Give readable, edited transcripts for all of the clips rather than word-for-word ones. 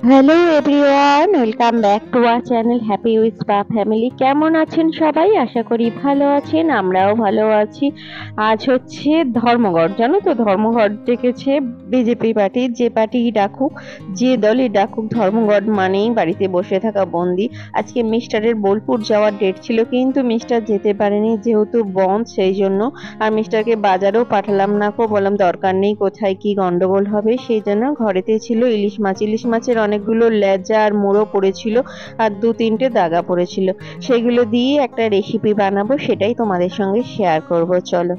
Hello everyone, welcome back to our channel happy with spa family. কেমন আছেন সবাই? আশা করি ভালো আছেন, আমরাও ভালো আছি। আজ হচ্ছে ধর্মঘট, জানো তো? ধর্মঘট ডেকেছে বিজেপি পার্টি। যে পার্টি ডাকুক, যে দলই ডাকুক, ধর্মঘট মানেই বাড়িতে বসে থাকা বন্দি। আজকে মিস্টারের বোলপুর যাওয়ার ডেট ছিল, কিন্তু মিস্টার যেতে পারেনি যেহেতু বন্ধ, সেই জন্য। আর মিস্টারকে বাজারেও পাঠালাম না, বললাম দরকার নেই, কোথায় কি গন্ডগোল হবে, সেই জন্য ঘরেতে ছিল ইলিশ মাছ। ইলিশ মাছের অনেকগুলো লেজা আর মুড়ো পড়েছিল, আর 2-3টে দাগা পড়েছিল। সেগুলো দিয়ে একটা রেসিপি বানাবো, সেটাই তোমাদের সঙ্গে শেয়ার করব। চলো,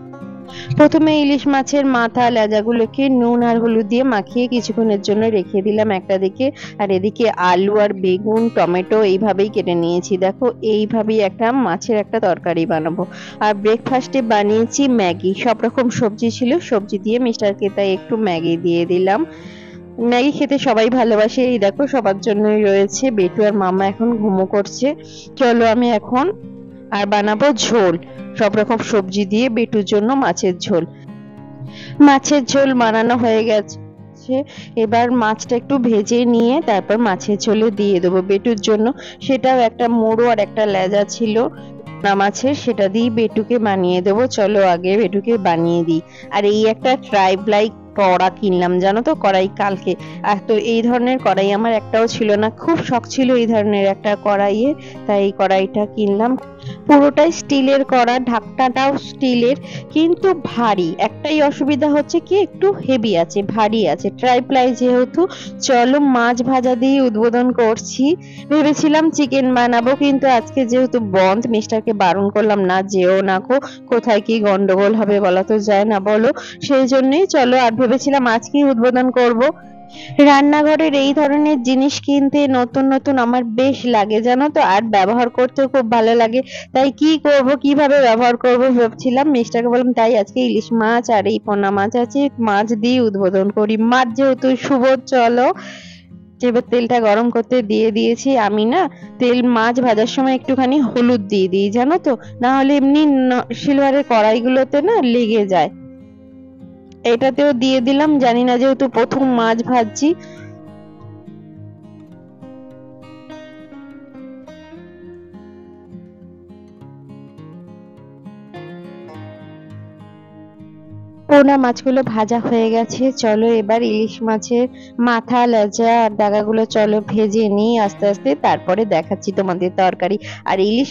প্রথমে ইলিশ মাছের মাথা লেজাগুলোকে নুন আর হলুদ দিয়ে মাখিয়ে কিছুক্ষণের জন্য রেখে দিলাম একটা দিকে। আর এদিকে আলু আর বেগুন টমেটো এইভাবেই কেটে নিয়েছি। দেখো, এইভাবেই একটা মাছের একটা তরকারি বানাবো। আর ব্রেকফাস্টে বানিয়েছি ম্যাগি, সব রকম সবজি ছিল, সবজি দিয়ে মিস্টারকে তাই একটু ম্যাগি দিয়ে দিলাম। ম্যাগি খেতে সবাই ভালোবাসে। এই দেখো, সবার জন্যই রয়েছে। বেটু আর মামা এখন ঘুমো করছে। চলো, আমি এখন আর বানাবো ঝোল, সব রকম সবজি দিয়ে বেটুর জন্য মাছের ঝোল। মাছের ঝোল বানানো হয়ে গেছে, এবার মাছটা একটু ভেজে নিয়ে তারপর মাছের ঝোলে দিয়ে দেবো বেটুর জন্য। সেটাও একটা মোড়ো আর একটা লেজা ছিল না মাছের, সেটা দিয়ে বেটুকে বানিয়ে দেবো। চলো আগে বেটুকে বানিয়ে দিই। আর এই একটা ট্রাইপ্লাই কড়া কিনলাম, জানো তো, কড়াই কালকে। আর তো এই ধরনের কড়াই আমার একটাও ছিল না, খুব শখ ছিল এই ধরনের একটা কড়াইয়ে, তাই এই কড়াইটা কিনলাম। পুরোটাই স্টিলের কড়া, ঢাকনাটাও স্টিলের, কিন্তু ভারী। একটাই অসুবিধা হচ্ছে কি, একটু হেভি আছে, ভারী আছে, ট্রাইপ্লাই যেহেতু। চলো, মাছ ভাজা দিয়ে উদ্বোধন করছি। ভেবেছিলাম চিকেন বানাবো, কিন্তু আজকে যেহেতু বন্ধ, মিস্টারকে বারণ করলাম, না যেও না কো, কোথায় কি গন্ডগোল হবে বলা তো যায় না, বলো। সেই জন্যই চলো, আর ভেবেছিলাম আজকেই উদ্বোধন করব। রান্নাঘরের এই ধরনের জিনিস কিনতে নতুন নতুন আমার বেশ লাগে, জানো তো, আর ব্যবহার করতেও খুব ভালো লাগে। তাই কি করব, কিভাবে ব্যবহার করব ভাবছিলাম। মিস্টারকে বললাম তাই আজকে ইলিশ মাছ আর এই পোনা মাছ আছে, মাছ দিয়ে উদ্বোধন করি। মাছ যেহেতু শুভ, চলো। এবার তেলটা গরম করতে দিয়ে দিয়েছি। আমি না তেল মাছ ভাজার সময় একটুখানি হলুদ দিয়ে দিই, জানো তো, না হলে এমনি সিলভারের কড়াইগুলোতে না লেগে যায়। এটাতেও দিয়ে দিলাম, জানি না, যেহেতু প্রথম মাছ ভাজছি। পোনা মাছগুলো ভাজা হয়ে গেছে। চলো, এবার ইলিশ মাছের মাথা লেজা আর ডাগাগুলো চলো ভেজে নিই আস্তে আস্তে, তারপরে দেখাচ্ছি তোমাদের তরকারি। আর ইলিশ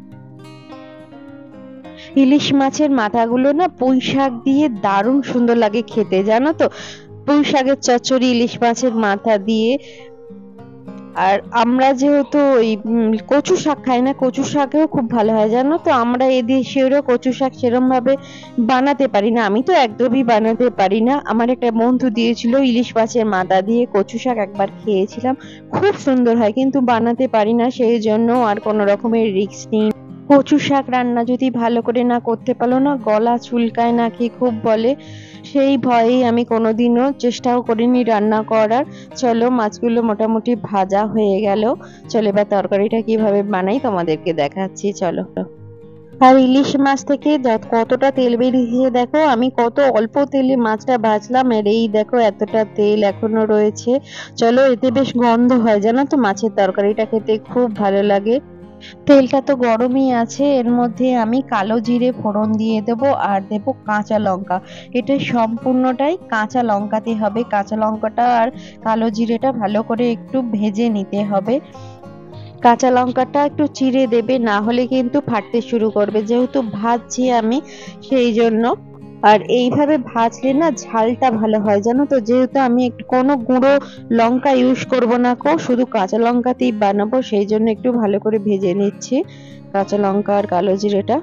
ইলিশ মাছের মাথাগুলো না পুঁই শাক দিয়ে দারুণ সুন্দর লাগে খেতে, জানো তো। পুঁই শাকের চচ্চড়ি ইলিশ মাছের মাথা দিয়ে। আর আমরা যেহেতু ওই কচু শাক খাই না, কচু শাকেও খুব ভালো হয়, জানো তো। আমরা এদেশেরও কচু শাক সেরম ভাবে বানাতে পারি না, আমি তো একদমই বানাতে পারি না। আমার একটা বন্ধু দিয়েছিল ইলিশ মাছের মাথা দিয়ে কচু শাক, একবার খেয়েছিলাম, খুব সুন্দর হয়, কিন্তু বানাতে পারি না, সেই জন্য আর কোনো রকমের রিস্ক নিই। কচু শাক রান্না যদি ভালো করে না করতে পারো না, গলা চুলকায় নাকি খুব বলে, সেই ভয়েই আমি কোনোদিনও চেষ্টাও করিনি রান্না করার। চলো, মাছগুলো মোটামুটি ভাজা হয়ে গেল। চলো, এবার তরকারিটা কিভাবে বানাই তোমাদেরকে দেখাচ্ছি, চলো। আর ইলিশ মাছ থেকে কতটা তেল বেরিয়েছে দেখো, আমি কত অল্প তেলে মাছটা ভাজলাম, আর এই দেখো এতটা তেল এখনো রয়েছে। চলো, এতে বেশ গন্ধ হয়, জানো তো, মাছের তরকারিটা খেতে খুব ভালো লাগে। তেলটা তো গরমই আছে, এর মধ্যে আমি কালো জিরে ফোড়ন দিয়ে দেব, আর দেব কাঁচা লঙ্কা। এটা সম্পূর্ণটাই কাঁচা লঙ্কাতে হবে। কাঁচা লঙ্কাটা আর কালো জিরেটা ভালো করে একটু ভেজে নিতে হবে। কাঁচা লঙ্কাটা একটু চিড়ে দেবে, না হলে কিন্তু ফাটতে শুরু করবে, যেহেতু ভাজছি আমি, সেই জন্য। আর এইভাবে ভাজলে না ঝালটা ভালো হয়, জানো তো। যেহেতু আমি একটু কোনো গুঁড়ো লঙ্কা ইউজ করব না, শুধু কাঁচা লঙ্কাতেই বানাবো, সেই জন্য একটু ভালো করে ভেজে নিচ্ছি কাঁচা লঙ্কা আর কালো জিরেটা।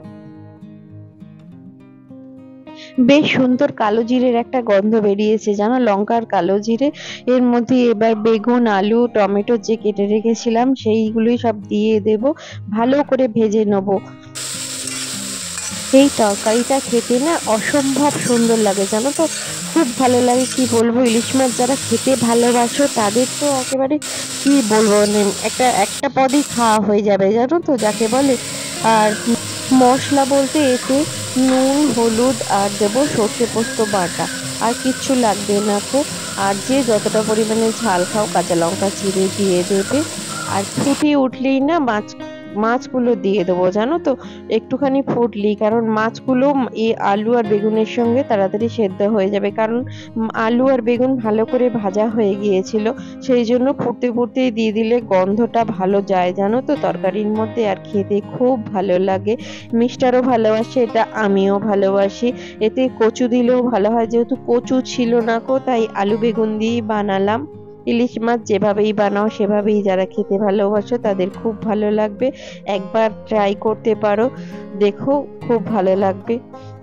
বেশ সুন্দর কালো জিরের একটা গন্ধ বেরিয়েছে, জানো, লঙ্কা আর কালো জিরে। এর মধ্যে এবার বেগুন আলু টমেটো যে কেটে রেখেছিলাম সেইগুলোই সব দিয়ে দেব, ভালো করে ভেজে নেব। এই তরকারিটা খেতে না অসম্ভব সুন্দর লাগে, জানো তো, খুব ভালো লাগে। কি বলবো, ইলিশ মাছ যারা খেতে ভালোবাসো তাদের তো একেবারে কি বলবো, মানে একটা একটা পদই খাওয়া হয়ে যাবে, জানো তো, যাকে বলে। আর মশলা বলতে এতে নুন হলুদ আর দেবো সর্ষে পোস্ত বাটা, আর কিচ্ছু লাগবে না কো। আর যে যতটা পরিমাণে ঝাল খাও কাঁচা লঙ্কা চিড়ে দিয়ে দেবে। আর ফুটিয়ে উঠলেই না মাছগুলো দিয়ে দেবো, জানো তো, একটুখানি ফুটলেই, কারণ মাছগুলো এই আলু আর বেগুনের সঙ্গে তাড়াতাড়ি সেদ্ধ হয়ে যাবে, কারণ আলু আর বেগুন ভালো করে ভাজা হয়ে গিয়েছিল। সেই জন্য ফুটতে ফুটতেই দিয়ে দিলে গন্ধটা ভালো যায়, জানো তো, তরকারির মধ্যে, আর খেতে খুব ভালো লাগে। মিষ্টারও ভালোবাসে এটা, আমিও ভালোবাসি। এতে কচু দিলেও ভালো হয়, যেহেতু কচু ছিল না কো, তাই আলু বেগুন দিয়েই বানালাম। ইলিশ মাছ যেভাবেই বানাও সেভাবেই যারা খেতে ভালোবাসো তাদের খুব ভালো লাগবে। একবার ট্রাই করতে পারো, দেখো খুব ভালো লাগবে।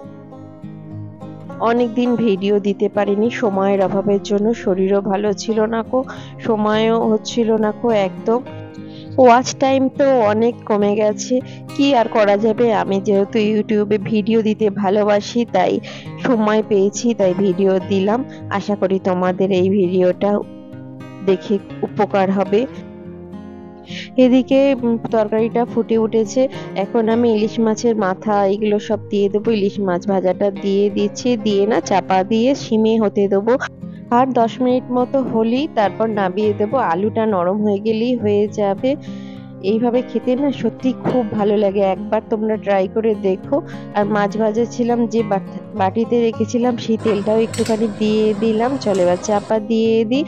অনেকদিন ভিডিও দিতে পারিনি সময়ের অভাবের জন্য, শরীরও ভালো ছিল না কো, সময়ও হচ্ছিল না কো একদম। ওয়াচ টাইম তো অনেক কমে গেছে, কি আর করা যাবে। আমি যেহেতু ইউটিউবে ভিডিও দিতে ভালোবাসি তাই সময় পেয়েছি, তাই ভিডিও দিলাম। আশা করি তোমাদের এই ভিডিওটা দেখে উপকার হবে। এদিকে তরকারিটা ফুটে উঠেছে, এখন আমি ইলিশ মাছের মাথা এগুলো সব দিয়ে দেবো। ইলিশ মাছ ভাজাটা দিয়ে দিচ্ছি, দিয়ে না চাপা দিয়ে সিমে হতে দেবো। আর 10 মিনিট মতো হলেই তারপর নামিয়ে দেবো। আলুটা নরম হয়ে গেলেই হয়ে যাবে। এইভাবে খেতে না সত্যি খুব ভালো লাগে, একবার তোমরা ট্রাই করে দেখো। আর মাছ ভাজা ছিলাম যে বাটিতে রেখেছিলাম, সেই তেলটাও একটুখানি দিয়ে দিলাম। চলে এবার চাপা দিয়ে দিই।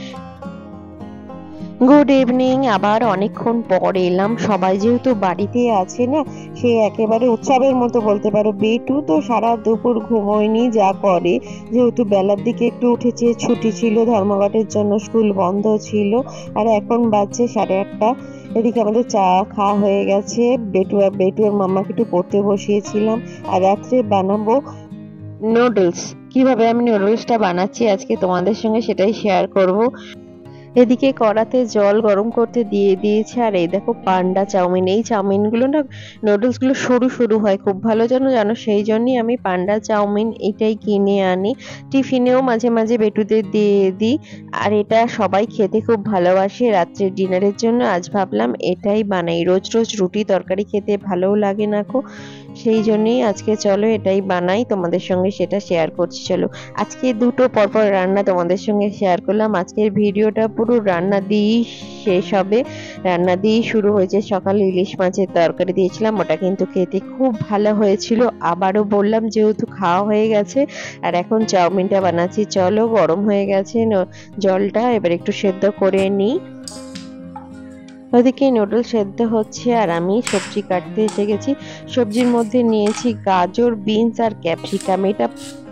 গুড ইভিনিং, আবার অনেকক্ষণ পর এলাম। সবাই যেহেতু বাড়িতে আছে না, সে একেবারে উৎসবের মতো বলতে পারো। বেটু তো সারা দুপুর ঘুমোয়নি, যা করে, যেহেতু বেলার দিকে একটু উঠেছে, ছুটি ছিল, ধর্মঘটের জন্য স্কুল বন্ধ ছিল। আর এখন বাজছে 8:30। এদিকে আমাদের চা খাওয়া হয়ে গেছে। বেটু আর মাম্মাকে একটু পড়তে বসিয়েছিলাম। আর রাত্রে বানাবো নুডলস। কিভাবে আমি নুডলসটা বানাচ্ছি আজকে তোমাদের সঙ্গে সেটাই শেয়ার করব। এদিকে কড়াতে জল গরম করতে দিয়ে দিয়েছে। আর এই দেখো পান্ডা চাউমিন, এই চাউমিনগুলো না, নুডলসগুলো সরু সরু হয়, খুব ভালো জানো জানো, সেই জন্যই আমি পান্ডা চাউমিন এটাই কিনে আনি। টিফিনেও মাঝে মাঝে বেটুদের দিয়ে দিই। আর এটা সবাই খেতে খুব ভালোবাসে। রাত্রের ডিনারের জন্য আজ ভাবলাম এটাই বানাই। রোজ রোজ রুটি তরকারি খেতে ভালোও লাগে না কো, সেই জন্যই আজকে চলো এটাই বানাই, তোমাদের সঙ্গে সেটা শেয়ার করছি। চলো আজকে দুটো পরপর রান্না তোমাদের সঙ্গে শেয়ার করলাম। আজকের ভিডিওটা পুরো রান্না দিয়েই শেষ হবে। রান্না দিয়েই শুরু হয়েছে। সকালে ইলিশ মাছের তরকারি দিয়েছিলাম, ওটা কিন্তু খেতে খুব ভালো হয়েছিল। আবারও বললাম যেহেতু খাওয়া হয়ে গেছে। আর এখন চাউমিনটা বানাচ্ছি। চলো, গরম হয়ে গেছে জলটা, এবার একটু সেদ্ধ করে নিই। ওদিকে নুডলস সেদ্ধ হচ্ছে আর আমি সবজি কাটতে এসে গেছি। সবজির মধ্যে নিয়েছি গাজর, বিনস আর ক্যাপসিকাম। এটা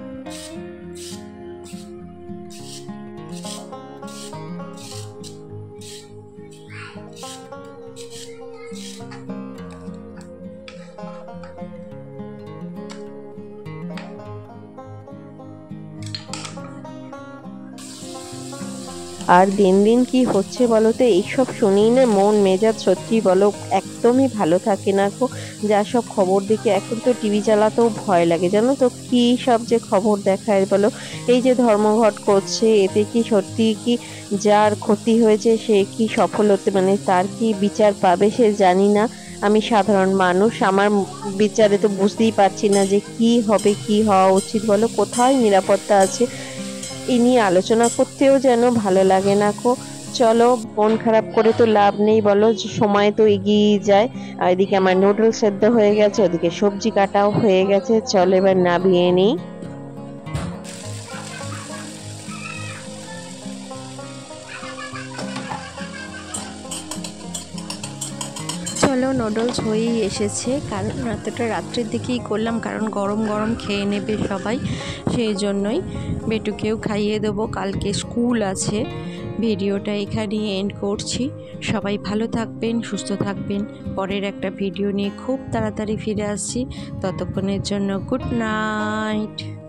আর দিন দিন কি হচ্ছে বলো তো, এইসব শুনেই না মন মেজাজ সত্যি বলো একদমই ভালো থাকে না গো। যা সব খবর দেখে এখন তো টিভি চালাতেও ভয় লাগে, জানো তো, কি সব যে খবর দেখায় বলো। এই যে ধর্মঘট করছে, এতে কি সত্যি কি যার ক্ষতি হয়েছে সে কি সফল হতে, মানে তার কি বিচার পাবে সে জানি না। আমি সাধারণ মানুষ, আমার বিচারে তো বুঝতেই পারছি না যে কি হবে, কি হওয়া উচিত বলো, কোথায় নিরাপত্তা আছে। এই নিয়ে আলোচনা করতেও যেন ভালো লাগে না কো। চলো, মন খারাপ করে তো লাভ নেই বলো, সময় তো এগিয়ে যায়। আর এদিকে আমার নুডলস সেদ্ধ হয়ে গেছে, ওদিকে সবজি কাটাও হয়ে গেছে। চলো এবার নামিয়ে নিই। চলো, নুডলস হয়েই এসেছে, কারণ রাত্রের দিকেই করলাম, কারণ গরম গরম খেয়ে নেবে সবাই, সেই জন্যই। বেটুকেও খাইয়ে দেবো, কালকে স্কুল আছে। ভিডিওটা এখানেই এন্ড করছি। সবাই ভালো থাকবেন, সুস্থ থাকবেন। পরের একটা ভিডিও নিয়ে খুব তাড়াতাড়ি ফিরে আসছি। ততক্ষণের জন্য গুড নাইট।